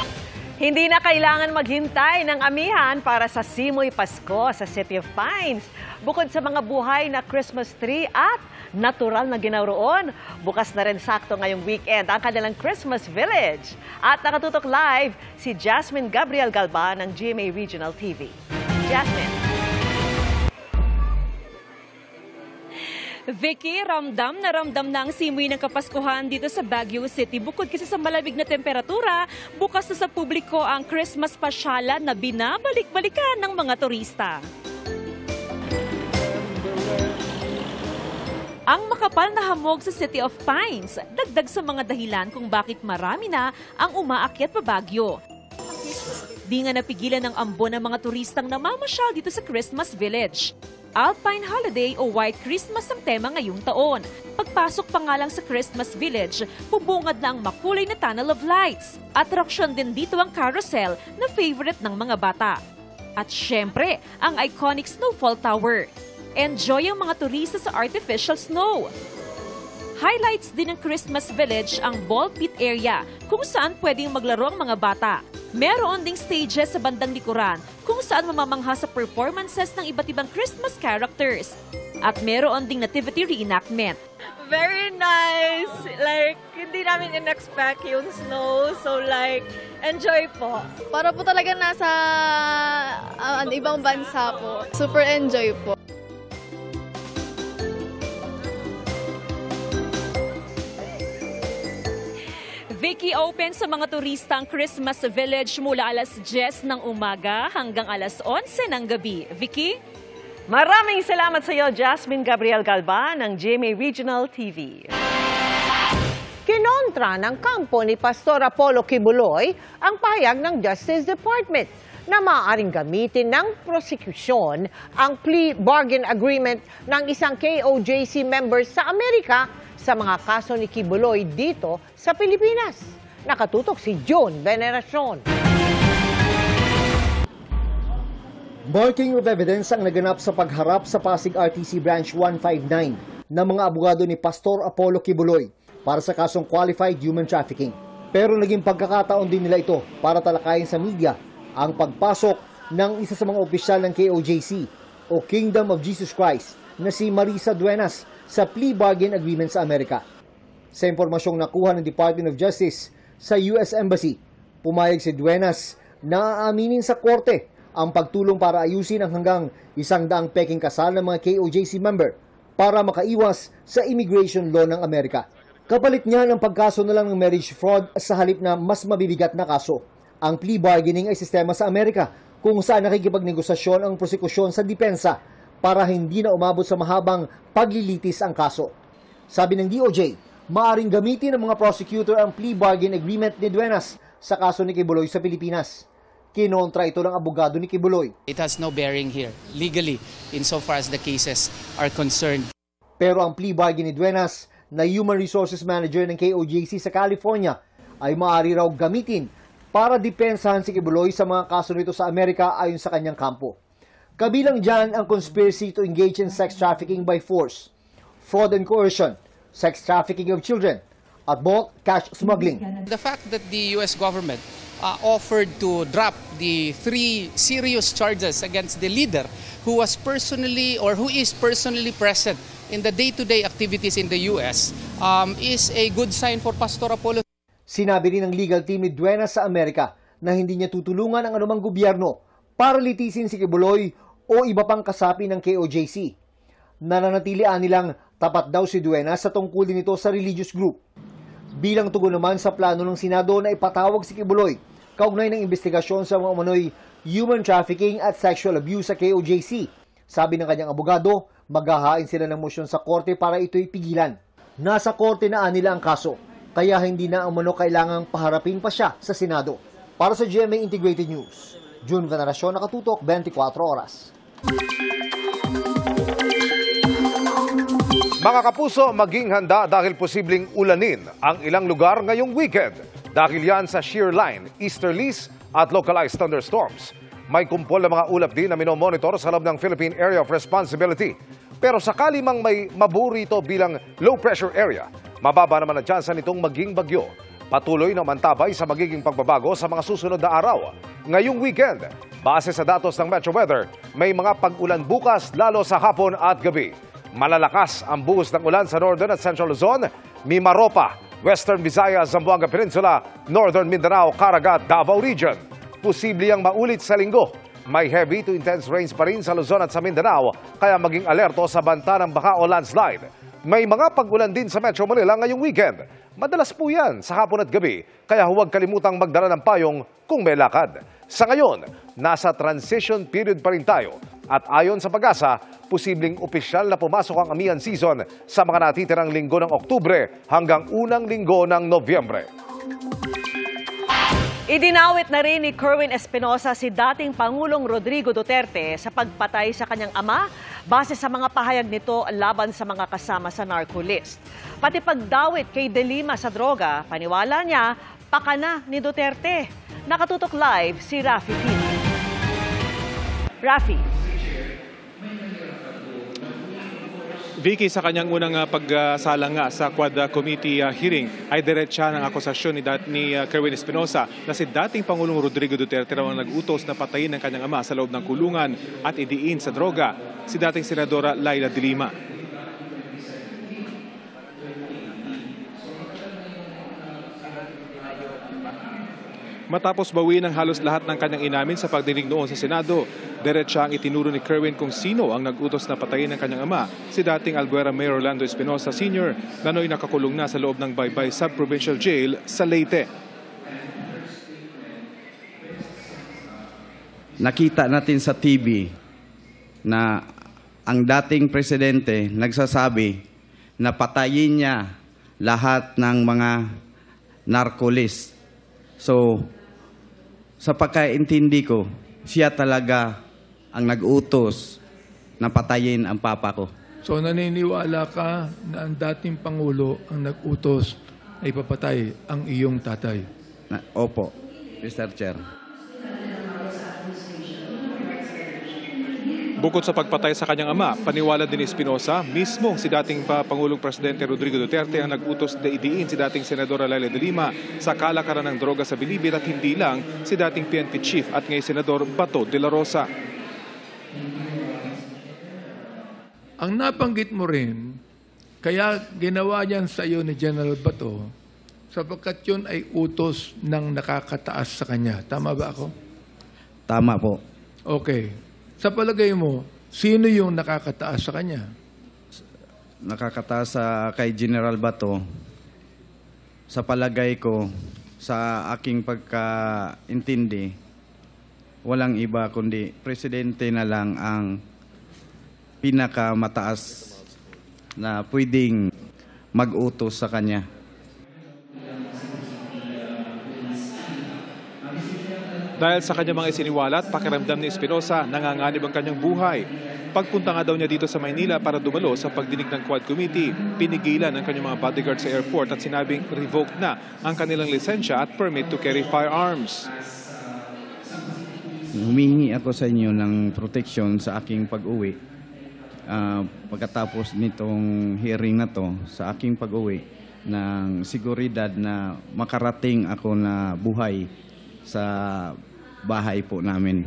Hindi na kailangan maghintay ng amihan para sa Simoy Pasko sa City of Pines. Bukod sa mga buhay na Christmas tree at natural na ginawroon, bukas na rin sakto ngayong weekend ang kanilang Christmas Village. At nakatutok live si Jasmine Gabriel Galban ng G M A Regional T V. Jasmine. Vicky, ramdam na ramdam na ang simoy ng Kapaskuhan dito sa Baguio City. Bukod kasi sa malamig na temperatura, bukas na sa publiko ang Christmas pasyalan na binabalik-balikan ng mga turista. Ang makapal na hamog sa City of Pines, dagdag sa mga dahilan kung bakit marami na ang umaakyat pa Baguio. Di nga napigilan ng ambon ng mga turistang namamasyal dito sa Christmas Village. Alpine Holiday o White Christmas ang tema ngayong taon. Pagpasok pa nga lang sa Christmas Village, bubungad na ang makulay na Tunnel of Lights. Atraksyon din dito ang carousel na favorite ng mga bata. At syempre, ang iconic Snowfall Tower. Enjoy ang mga turista sa artificial snow. Highlights din ng Christmas Village ang ball pit area kung saan pwedeng maglaro ang mga bata. Meron ding stages sa bandang likuran kung saan mamamangha sa performances ng iba't ibang Christmas characters. at meron ding nativity reenactment. Very nice. Like, hindi namin in-expect yung snow. So, like, enjoy po. Para po talaga nasa uh, ibang bansa po. Super enjoy po. Vicky open sa mga turista ang Christmas Village mula alas diyes ng umaga hanggang alas onse ng gabi. Vicky? Maraming salamat sa iyo, Jasmine Gabriel Galban ng G M A Regional T V. Kinontra ng kampo ni Pastor Apollo Kibuloy ang pahayag ng Justice Department na maaaring gamitin ng prosecution ang plea bargain agreement ng isang K O J C member sa Amerika sa mga kaso ni Kibuloy dito sa Pilipinas. Nakatutok si June Veneracion. Marking of evidence ang naganap sa pagharap sa Pasig R T C Branch one fifty-nine ng mga abogado ni Pastor Apollo Kibuloy para sa kasong qualified human trafficking. Pero naging pagkakataon din nila ito para talakayin sa media ang pagpasok ng isa sa mga opisyal ng K O J C o Kingdom of Jesus Christ na si Marisa Duenas sa plea bargain agreement sa Amerika. Sa impormasyong nakuha ng Department of Justice sa U S Embassy, pumayag si Duenas na aaminin sa korte ang pagtulong para ayusin ang hanggang isang daang peking kasal ng mga K O J C member para makaiwas sa immigration law ng Amerika. Kapalit niya ng pagkaso na lang ng marriage fraud sa halip na mas mabibigat na kaso. Ang plea bargaining ay sistema sa Amerika kung saan nakikipagnegosasyon ang prosekusyon sa depensa para hindi na umabot sa mahabang paglilitis ang kaso. Sabi ng D O J, maaring gamitin ng mga prosecutor ang plea bargain agreement ni Duenas sa kaso ni Kibuloy sa Pilipinas. Kinontra ito ng abogado ni Kibuloy. It has no bearing here, legally, insofar as the cases are concerned. Pero ang plea bargain ni Duenas na Human Resources Manager ng K O J C sa California ay maaari raw gamitin para depensahan si Kibuloy sa mga kaso nito sa Amerika ayon sa kanyang kampo. Kabilang dyan ang conspiracy to engage in sex trafficking by force, fraud and coercion, sex trafficking of children, at bulk cash smuggling. The fact that the U S government Uh, offered to drop the three serious charges against the leader who was personally or who is personally present in the day-to-day activities in the U S um, is a good sign for Pastor Apollo. Sinabi rin ng legal team ni Duenas sa Amerika na hindi niya tutulungan ang anumang gobyerno para litisin si Kibuloy o iba pang kasapi ng K O J C. Nananatilian nilang tapat daw si Duenas sa tungkulin nito sa religious group. Bilang tugon naman sa plano ng Senado na ipatawag si Kibuloy kaugnay ng investigasyon sa mga umano'y human trafficking at sexual abuse sa K O J C. Sabi ng kanyang abogado, maghahain sila ng motion sa korte para ito'y pigilan. Nasa korte na nila ang kaso, kaya hindi na umano kailangang paharapin pa siya sa Senado. Para sa G M A Integrated News, June Veneracion, nakatutok, twenty-four oras. Mga kapuso, maging handa dahil posibleng ulanin ang ilang lugar ngayong weekend. Dahil yan sa shear line, easterlies at localized thunderstorms. May kumpol na mga ulap din na minomonitor sa loob ng Philippine Area of Responsibility. Pero sakali mang may maburi ito bilang low pressure area, mababa naman ang tsansa nitong maging bagyo. Patuloy na mantabay sa magiging pagbabago sa mga susunod na araw. Ngayong weekend, base sa datos ng Metro Weather, may mga pag-ulan bukas lalo sa hapon at gabi. Malalakas ang buhos ng ulan sa Northern at Central Luzon, Mimaropa, Western Visayas, Zamboanga Peninsula, Northern Mindanao, Caraga, Davao Region. Posible ang maulit sa linggo. May heavy to intense rains pa rin sa Luzon at sa Mindanao, kaya maging alerto sa banta ng baka o landslide. May mga pag-ulan din sa Metro Manila ngayong weekend. Madalas po yan sa hapon at gabi, kaya huwag kalimutang magdala ng payong kung may lakad. Sa ngayon, nasa transition period pa rin tayo. At ayon sa Pag-asa, posibleng opisyal na pumasok ang amihan season sa mga natitirang linggo ng Oktubre hanggang unang linggo ng Nobyembre. Idinawit na rin ni Kerwin Espinosa si dating Pangulong Rodrigo Duterte sa pagpatay sa kanyang ama base sa mga pahayag nito laban sa mga kasama sa narco list. Pati pagdawit kay De Lima sa droga, paniwala niya, pakana ni Duterte. Nakatutok live si Rafi P. Rafi. Vicky, sa kanyang unang uh, pagsalang nga sa Quad uh, Committee uh, hearing ay diretsa ng akusasyon ni, dat, ni uh, Kerwin Espinosa na si dating Pangulong Rodrigo Duterte raw ang nag-utos na patayin ng kanyang ama sa loob ng kulungan at idiin sa droga si dating Senadora Laila de Lima. Matapos bawiin ang halos lahat ng kanyang inamin sa pagdinig noon sa Senado, diretsa ang itinuro ni Kerwin kung sino ang nag-utos na patayin ng kanyang ama, si dating Albuera Mayor Orlando Espinosa Senior na nooy nakakulong na sa loob ng Baybay Sub-Provincial Jail sa Leyte. Nakita natin sa T V na ang dating presidente nagsasabi na patayin niya lahat ng mga narcolis. So, sa pagkaintindi ko, siya talaga ang nag-utos na patayin ang papa ko. So naniniwala ka na ang dating Pangulo ang nag-utos na ipapatay ang iyong tatay? Na, opo, Mister Chair. Bukod sa pagpatay sa kanyang ama, paniwala din ni Espinosa, mismong si dating pa Pangulong Presidente Rodrigo Duterte ang nag-utos na idiin si dating Senadora Laila de Lima sa kalakaran ng droga sa Bilibid at hindi lang si dating P N P Chief at ngayon Senador Bato de la Rosa. Ang nabanggit mo rin, kaya ginawa yan sa iyo ni General Bato, sapagkat yun ay utos ng nakakataas sa kanya. Tama ba ako? Tama po. Okay. Sa palagay mo, sino yung nakakataas sa kanya? Nakakataas sa kay General Bato, sa palagay ko, sa aking pagkaintindi, walang iba kundi presidente na lang ang pinakamataas na pwedeng mag-utos sa kanya. Dahil sa kanyang mga isiniwalat, pakiramdam ni Espinosa, nanganganib ang kanyang buhay. Pagpunta nga daw niya dito sa Maynila para dumalo sa pagdinig ng Quad Committee, pinigilan ang kanyang mga bodyguard sa airport at sinabing revoked na ang kanilang lisensya at permit to carry firearms. Humingi ako sa inyo ng protection sa aking pag-uwi. Uh, pagkatapos nitong hearing na to, sa aking pag-uwi, ng seguridad na makarating ako na buhay sa bahay po namin.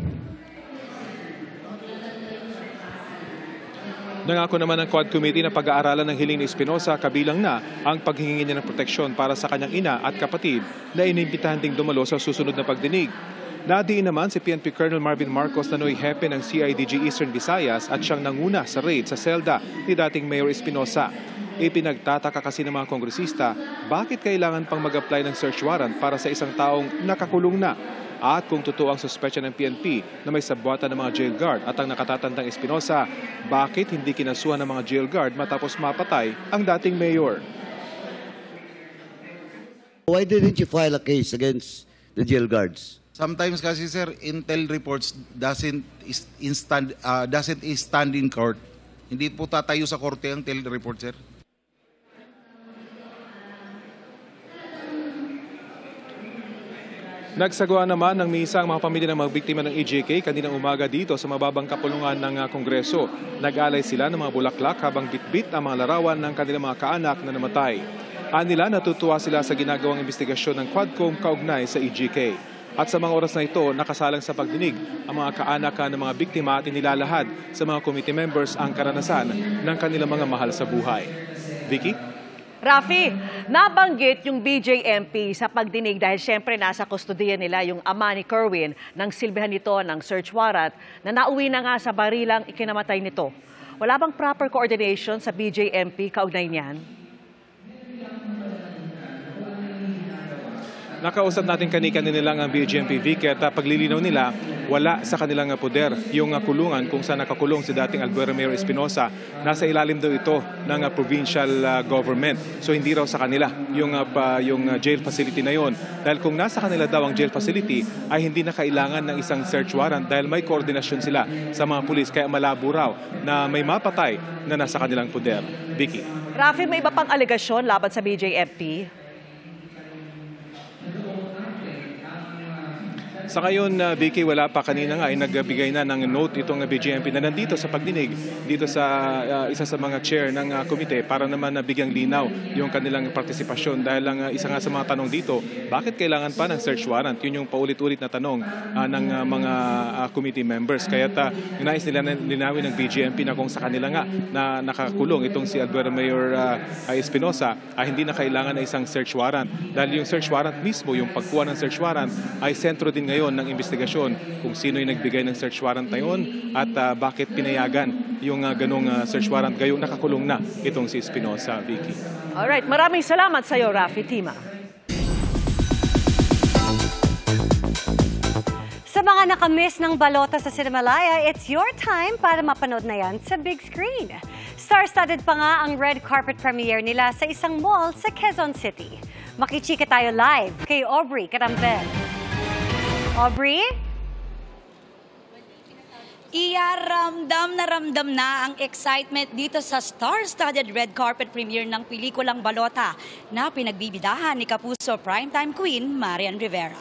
Nangako naman ng Quad Committee na pag-aaralan ng hiling ni Espinosa kabilang na ang paghingi niya ng proteksyon para sa kanyang ina at kapatid na inimbitahan ding dumalo sa susunod na pagdinig. Nadiin naman si P N P Colonel Marvin Marcos na nooy hepe ng C I D G Eastern Visayas at siyang nanguna sa raid sa selda ni dating Mayor Espinosa. Ipinagtataka kasi ng mga kongresista bakit kailangan pang mag-apply ng search warrant para sa isang taong nakakulong na. At kung totoo ang suspetsya ng P N P na may sabwatan ng mga jail guard at ang nakatatandang Espinosa, bakit hindi kinasuhan ng mga jail guard matapos mapatay ang dating mayor? Why didn't you file a case against the jail guards? Sometimes kasi sir, intel reports doesn't stand uh, doesn't stand in court. Hindi po tatayo sa korte ang intel report sir. Nagsagawa naman ng misa ang mga pamilya ng mga biktima ng E J K kaninang umaga dito sa mababang kapulungan ng uh, Kongreso. Nag-alay sila ng mga bulaklak habang bitbit ang mga larawan ng kanilang mga kaanak na namatay. Anila natutuwa sila sa ginagawang investigasyon ng Quadcom kaugnay sa E J K. At sa mga oras na ito, nakasalang sa pagdinig ang mga kaanak ng mga biktima at inilalahad sa mga committee members ang karanasan ng kanilang mga mahal sa buhay. Vicky? Rafi, nabanggit yung B J M P sa pagdinig dahil siyempre nasa kustodiya nila yung ama ni Kerwin nang silbihan nito ng search warrant na nauwi na nga sa barilang ikinamatay nito. Wala bang proper coordination sa B J M P kaugnay niyan? Nakausap natin kanika nilang ang B J M P Vicky at paglilinaw nila, wala sa kanilang poder yung kulungan kung saan nakakulong si dating Albuera Mayor Espinosa. Nasa ilalim daw ito ng provincial government. So hindi raw sa kanila yung, uh, yung jail facility na yon. Dahil kung nasa kanila daw ang jail facility, ay hindi na kailangan ng isang search warrant dahil may koordinasyon sila sa mga pulis. Kaya malabo raw na may mapatay na nasa kanilang poder. Vicky. Rafi, may iba pang alegasyon laban sa B J M P? Sa ngayon, uh, Vicky, wala pa. Kanina nga ay nagbigay na ng note itong B J M P na nandito sa pagdinig dito sa uh, isa sa mga chair ng uh, komite para naman na bigyang linaw yung kanilang partisipasyon. Dahil lang uh, isa nga sa mga tanong dito, bakit kailangan pa ng search warrant? Yun yung paulit-ulit na tanong uh, ng uh, mga uh, committee members. Kaya ta, nais nila linawin ng B J M P na kung sa kanila nga na nakakulong itong si Albuera Mayor uh, Espinosa, ay hindi na kailangan na isang search warrant. Dahil yung search warrant mismo, yung pagkuha ng search warrant, ay sentro din ngayon ng investigasyon kung sino yung nagbigay ng search warrant na yun at uh, bakit pinayagan yung uh, ganong uh, search warrant gayong nakakulong na itong si Espinosa, Vicky. Alright, maraming salamat sa iyo, Rafi Tima. Sa mga nakamiss ng balota sa Cinemalaya, it's your time para mapanood na yan sa big screen. Star-studded pa nga ang red carpet premiere nila sa isang mall sa Quezon City. Makichika tayo live kay Aubrey Carampel. Aubrey? Iya, ramdam na ramdam na ang excitement dito sa star-studded red carpet premiere ng pelikulang Balota na pinagbibidahan ni Kapuso primetime queen Marian Rivera.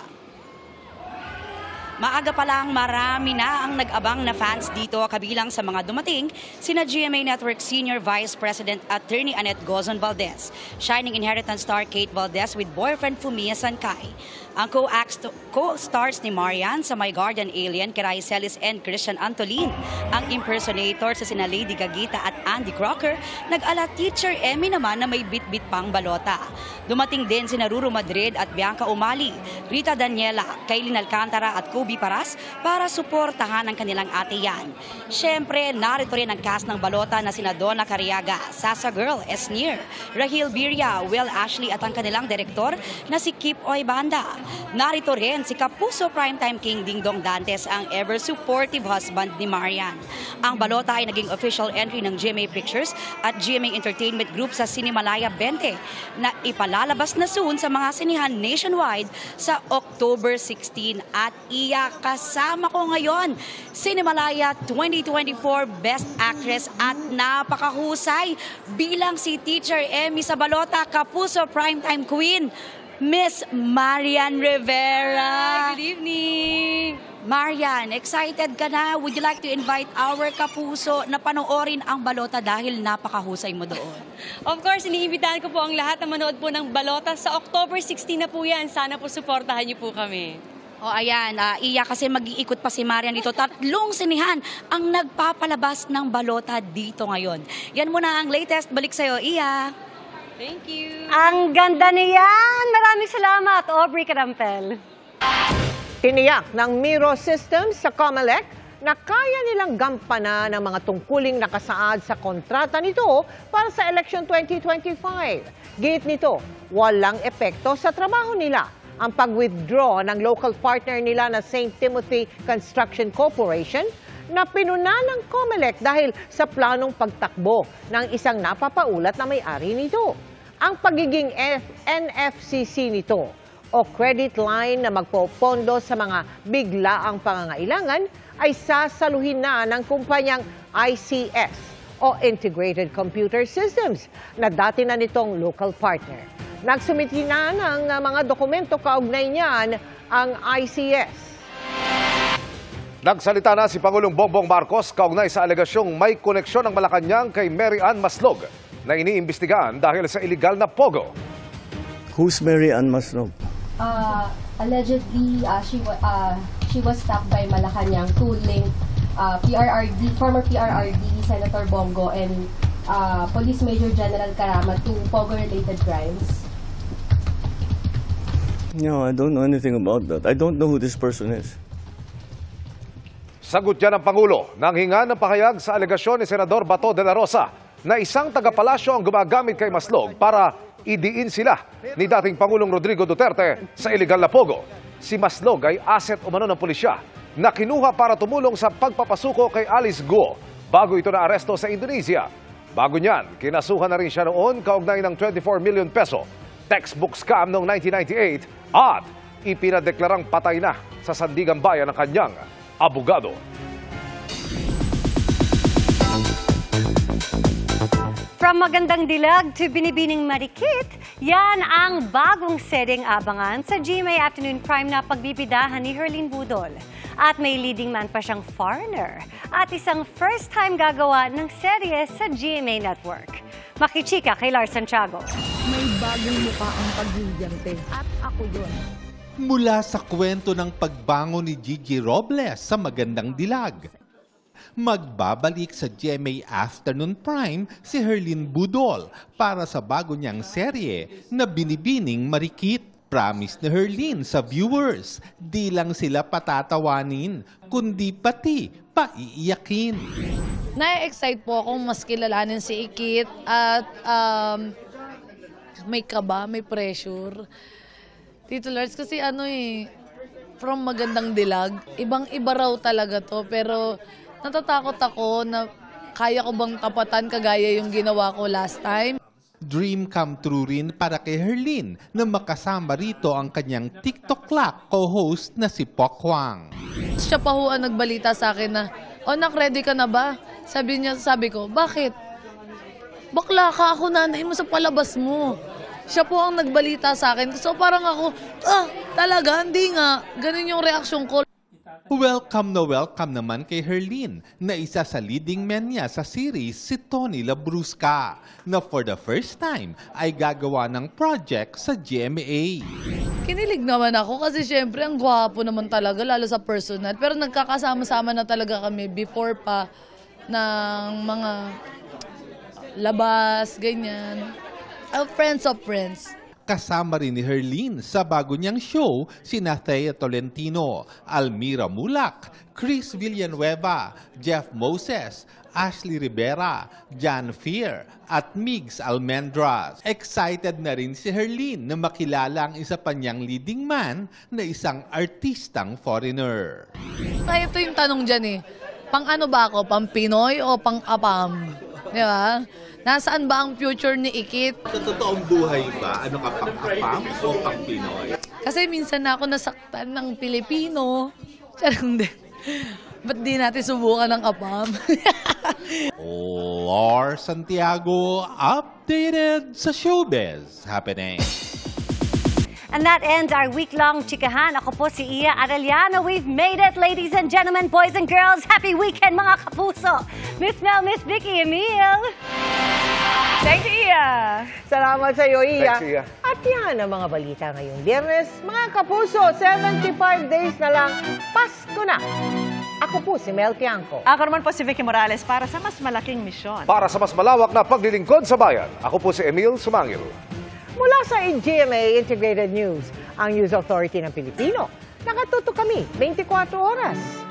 Maaga pa lang marami na ang nag-abang na fans dito, kabilang sa mga dumating sina G M A Network Senior Vice President Attorney Annette Gozon Valdez, Shining Inheritance star Kate Valdez with boyfriend Fumiya Sankay, ang co-stars ni Marian sa My Guardian Alien, Kiray Celis and Christian Antolin, ang impersonator sa sina Lady Gagita at Andy Crocker, nag-ala Teacher Emmy naman na may bit-bit pang balota. Dumating din sina Ruru Madrid at Bianca Umali, Rita Daniela, Kaylin Alcantara at Kobe Paras para suportahan ang kanilang ate yan. Siyempre, narito rin ang cast ng balota na sina Donna Cariaga, Sasa Girl, Esnir, Rahil Birria, Will Ashley at ang kanilang direktor na si Kip Oy Banda. Narito rin si Kapuso primetime king Dingdong Dantes, ang ever-supportive husband ni Marian. Ang balota ay naging official entry ng G M A Pictures at G M A Entertainment Group sa Cinemalaya twenty na ipalalabas na soon sa mga sinihan nationwide sa October sixteen. At iya, kasama ko ngayon, Cinemalaya twenty twenty-four Best Actress at napakahusay bilang si Teacher Emmy sa balota, Kapuso primetime queen, Miss Marian Rivera. Hi, good evening. Marian, excited ka na? Would you like to invite our Kapuso na panoorin ang balota dahil napakahusay mo doon? Of course, iniimbitahan ko po ang lahat na manood po ng balota. Sa October sixteen na po yan. Sana po suportahan niyo po kami. O ayan, uh, iya kasi mag-iikot pa si Marian dito. Tatlong sinihan ang nagpapalabas ng balota dito ngayon. Yan muna ang latest. Balik sa'yo, Iya. Thank you. Ang ganda niyan! Maraming salamat, Aubrey Carampel. Tiniyak ng Miro Systems sa COMELEC na kaya nilang gampanan ang mga tungkuling nakasaad sa kontrata nito para sa election twenty twenty-five. Gate nito, walang epekto sa trabaho nila ang pag-withdraw ng local partner nila na Saint Timothy Construction Corporation na pinuna ng COMELEC dahil sa planong pagtakbo ng isang napapaulat na may-ari nito. Ang pagiging N F C C nito o credit line na magpopondo sa mga biglaang pangangailangan ay sasaluhin na ng kumpanyang I C S o Integrated Computer Systems na dati na nitong local partner. Nagsumiti na ng mga dokumento kaugnay niyan ang I C S. Nagsalita na si Pangulong Bongbong Marcos kaugnay sa alegasyong may koneksyon ng Malacanang kay Mary Ann Maslog na iniimbestigahan dahil sa illegal na pogo. Who's Mary Ann Maslog? Uh, allegedly, uh, she, uh, she was stopped by Malacanang to link uh, P R R D, former P R R D Senator Bongo and uh, Police Major General Carama to pogo-related crimes. No, I don't know anything about that. I don't know who this person is. Sagot yan ng Pangulo nang hinga ng pahayag sa alegasyon ni Senador Bato de la Rosa na isang taga-palasyo ang gumagamit kay Maslog para idiin sila ni dating Pangulong Rodrigo Duterte sa illegal na pogo. Si Maslog ay asset umano ng pulisya na kinuha para tumulong sa pagpapasuko kay Alice Guo bago ito na-aresto sa Indonesia. Bago niyan, kinasuhan na rin siya noon kaugnay ng twenty-four million peso textbook scam noong nineteen ninety-eight at ipinadeklarang patay na sa Sandigan Bayan ng kanyang abogado. From Magandang Dilag to Binibining Marikit, yan ang bagong seryeng abangan sa G M A Afternoon Prime na pagbibidahan ni Herlene Budol. At may leading man pa siyang foreigner at isang first-time gagawa ng serye sa G M A Network. Makichika kay Lars Santiago. May bagong mukha ang pagbibiyante at ako yun. Mula sa kwento ng pagbangon ni Gigi Robles sa Magandang Dilag, magbabalik sa G M A Afternoon Prime si Herlene Budol para sa bago niyang serye na Binibining Marikit. Promise ni Herlene sa viewers, di lang sila patatawanin, kundi pati paiiyakin. Na-excite po akong mas kilalanin si Ikit at um, may kaba, may pressure. Tito Lars, kasi ano eh, from Magandang Dilag, ibang-iba raw talaga to, pero natatakot ako na kaya ko bang tapatan kagaya yung ginawa ko last time. Dream come true rin para kay Herlene na makasama rito ang kanyang TikTok clock co-host na si Poc Huang. Siya pa ho ang nagbalita sa akin na, "Oh, nak, ready ka na ba?" Sabi niya, sabi ko, "Bakit?" "Bakla ka, ako nanay mo sa palabas mo." Siya po ang nagbalita sa akin. So parang ako, ah, talaga, hindi nga. Ganun yung reaksyon ko. Welcome na welcome naman kay Herlene na isa sa leading man niya sa series si Tony Labrusca na for the first time ay gagawa ng project sa G M A. Kinilig naman ako kasi syempre ang gwapo naman talaga lalo sa personal. Pero nagkakasama-sama na talaga kami before pa ng mga labas, ganyan. Oh, friends of friends. Kasama rin ni Herlene sa bago niyang show sina Thea Tolentino, Almira Mulak, Chris Villanueva, Jeff Moses, Ashley Rivera, John Fear at Migs Almendras. Excited na rin si Herlene na makilala ang isa pa niyang leading man na isang artistang foreigner. Ay, ito yung tanong dyan eh. Pang ano ba ako? Pang Pinoy o pang Apam? Di ba? Nasaan ba ang future ni Ikit? Sa totoong buhay ba, ano ka, pang-apam o pang-Pinoy? Kasi minsan na ako nasaktan ng Pilipino. Charang din. Ba't di natin subukan ng apam? Lars Santiago, updated sa showbiz happening. And that ends our week-long chikahan. Ako po si Iya Arellano. We've made it, ladies and gentlemen, boys and girls. Happy weekend, mga kapuso. Miss Mel, Miss Vicky, Emil. Thank you, Iya. Salamat sa iyo, Iya. Thanks, Iya. At yan ang mga balita ngayong Biyernes. Mga kapuso, seventy-five days na lang, Pasko na. Ako po si Mel Tiangco. Ako naman po si Vicky Morales para sa mas malaking misyon. Para sa mas malawak na paglilingkod sa bayan, ako po si Emil Sumangil. Mula sa G M A Integrated News, ang News Authority ng Pilipino. Nakatuto kami twenty-four oras.